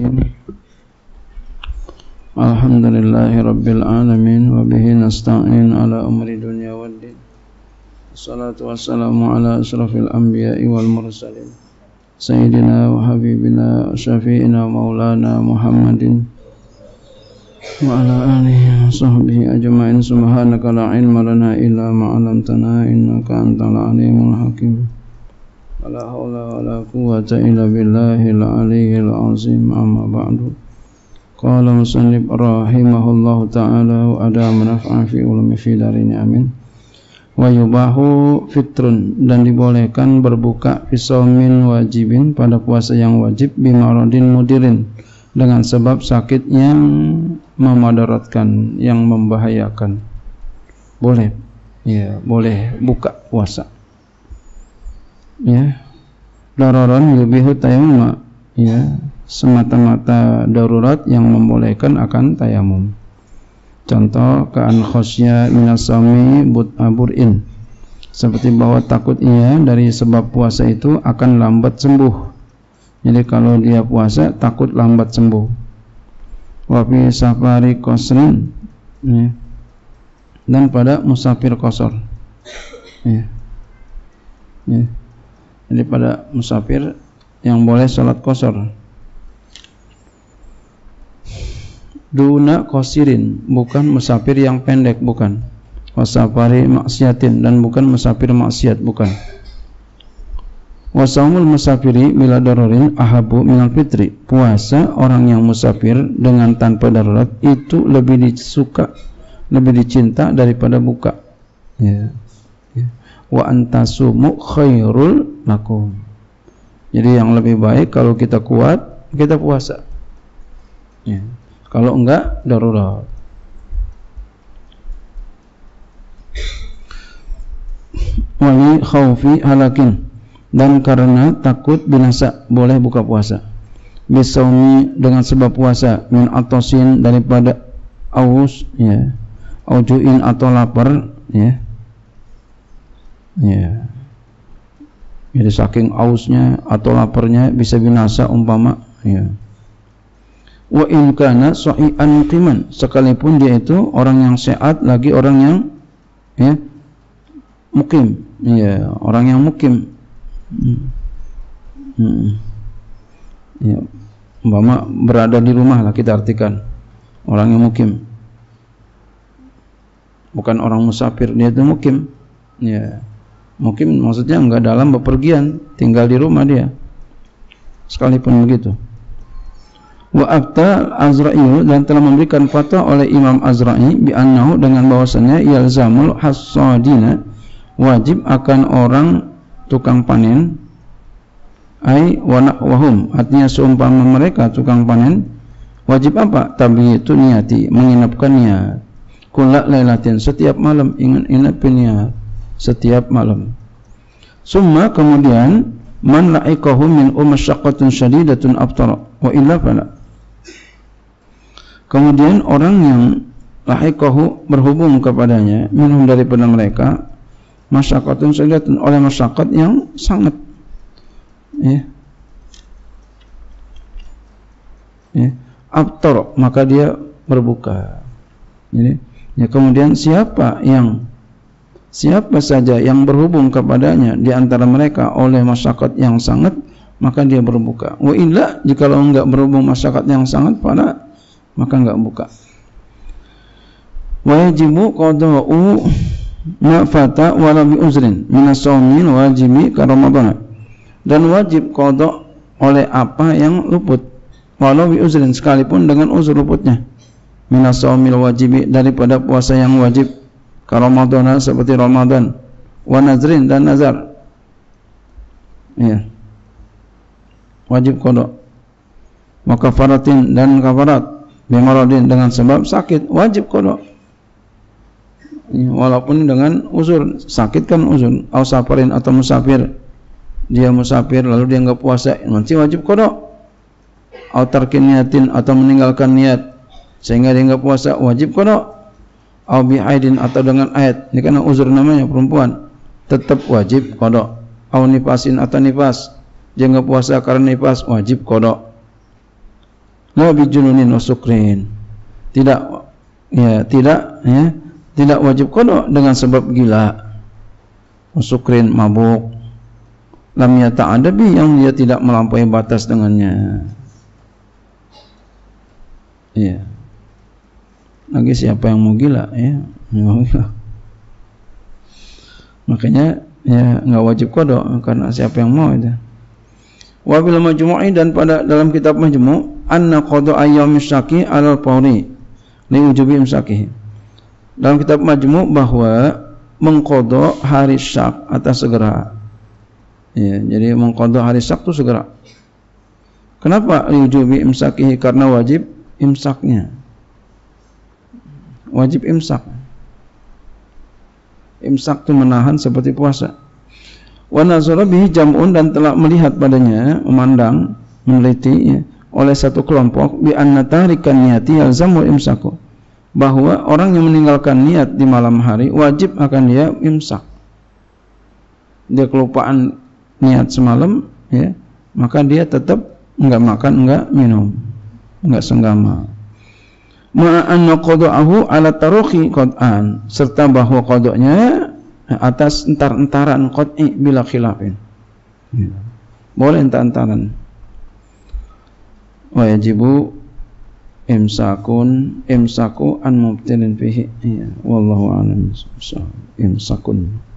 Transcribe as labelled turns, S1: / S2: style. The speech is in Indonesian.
S1: Bismillahirrahmanirrahim. Alhamdulillahi rabbil alamin wa bihi nasta'in ala umri dunya waddin. Wassalatu wassalamu ala asrafil anbiya'i wal mursalin sayyidina wa habibina syafi'ina maulana Muhammadin wa ala alihi wa sahbihi ajma'in. Subhanaka la ilma lana illa ma 'allamtana innaka antal alimul hakim. Wala haula wala quwwata illa billahil aliyyil azim. Amma ba'du. Qala musannif rahimahullahu ta'ala wa adama naf'an fi ulumi fi darini amin. Wa yubahu fitrun, dan dibolehkan berbuka fi shaumin wajibin, pada puasa yang wajib, bimaradin mudirin, dengan sebab sakit yang memadaratkan, yang membahayakan. Boleh, ya, boleh buka puasa. Ya, daruran yubihu tayammum, ya, semata-mata darurat yang membolehkan akan tayamum. Contoh, ka'an khosya minasami burin, seperti bahwa takut ia dari sebab puasa itu akan lambat sembuh. Jadi kalau dia puasa takut lambat sembuh. Wa fi safari qasrin, ya, dan pada musafir qasar, ya, ya. Jadi pada musafir yang boleh sholat qasar. Duna qasirin, bukan musafir yang pendek, bukan. Wasafari maksiatin, dan bukan musafir maksiat, bukan. Wasaumul musafiri bila darurin ahabu minal fitri, puasa orang yang musafir dengan tanpa darurat itu lebih disuka, lebih dicinta daripada buka. Ya. Wa antasumu khairul lakum. Jadi yang lebih baik kalau kita kuat, kita puasa. Ya. Kalau enggak, darurat. Wali khaufi halakin, dan karena takut binasa, boleh buka puasa. Bisaumi, dengan sebab puasa, min atosin, daripada aus, ya, aujuin atau lapar, ya. Ya. Jadi saking ausnya atau laparnya bisa binasa umpama, ya. Wa in kana sahihan muqiman, sekalipun dia itu orang yang sehat, lagi orang yang, ya, mukim, ya, orang yang mukim. Ya, umpama berada di rumah lah kita artikan, orang yang mukim, bukan orang musafir, dia itu mukim. Ya, mukim maksudnya enggak dalam bepergian, tinggal di rumah dia, sekalipun begitu. Wa afta Azra'i, dan telah memberikan fatwa oleh Imam Azra'i bi annahu, dengan bahwasanya yalzamul hasadina, wajib akan orang tukang panen, ai wa nahwahum, artinya seumpama mereka tukang panen, wajib apa? Tabiitu niati, menginapkan niat, kulla lailatin, setiap malam, ingat-ingat niat setiap malam. Summa, kemudian, man la'iqahu min masyaqqatin syadidatun aftara wa illa fala. Kemudian orang yang la'iqahu, berhubung kepadanya, minhum, daripada mereka, masyaqqatun syadidatun, oleh masyaqqat yang sangat, ya, ya, aftara, maka dia berbuka. Jadi, ya, kemudian siapa saja yang berhubung kepadanya di antara mereka oleh masyaqqat yang sangat, maka dia berbuka. Wa illa, jikalau enggak berhubung masyaqqat yang sangat, pada maka enggak buka. Wa yajibu qada'u ma fata wala bi uzrin minas shaumin wajibi ka Ramadan, dan wajib qada oleh apa yang luput, walau bi uzrin, sekalipun dengan uzur luputnya, minas shaumil wajibi, daripada puasa yang wajib, ka Ramadan, seperti Ramadan, wa nazrin, dan nazar, ya, wajib qada. Wa kafaratin, dan kafarat, bimaradin, dengan sebab sakit, wajib qada, ya, walaupun dengan uzur, sakit kan uzur, au safarin, atau musafir, dia musafir lalu dia enggak puasa, nanti wajib qada. Au tarkin niyatin, atau meninggalkan niat sehingga dia enggak puasa, wajib qada. Au bi'aidin, atau dengan aid, ini karena uzur namanya, perempuan, tetap wajib qada. Au nifasin, atau nifas, dia enggak puasa karena nifas, wajib qada. la bijununin wa sukrin. Tidak wajib qada dengan sebab gila, sukrin mabuk, lam yata'adabi yang dia tidak melampaui batas dengannya. Iya. Lagi siapa yang mau gila ya? Makanya ya enggak wajib qada karena siapa yang mau itu. Wa bil majmu'i, dan pada dalam kitab majmu' anna qada ayyam syaki alal fawri li wujubi imsakihi. Dalam kitab majmu' bahwa mengqada hari syak atas segera. Ya, jadi mengqada hari syak itu segera. Kenapa li wujubi imsakihi? Karena wajib imsaknya. Wajib imsak. Imsak itu menahan seperti puasa. Wa nazara bihi jam'un, dan telah melihat padanya, memandang, meneliti ya, oleh satu kelompok bi anna tarikan niyati yalzamu imsaku, bahwa orang yang meninggalkan niat di malam hari wajib akan dia imsak. Dia kelupaan niat semalam ya, maka dia tetap enggak makan, enggak minum, enggak senggama. Ma'anna qada'ahu ala taruhi qad'an, serta bahwa qada'nya atas entar-entaran qad'i bila khilafin. Boleh entar-entaran. Wa yajibu imsaku an mubtilin fihi. Wallahu a'lam. Imsakun.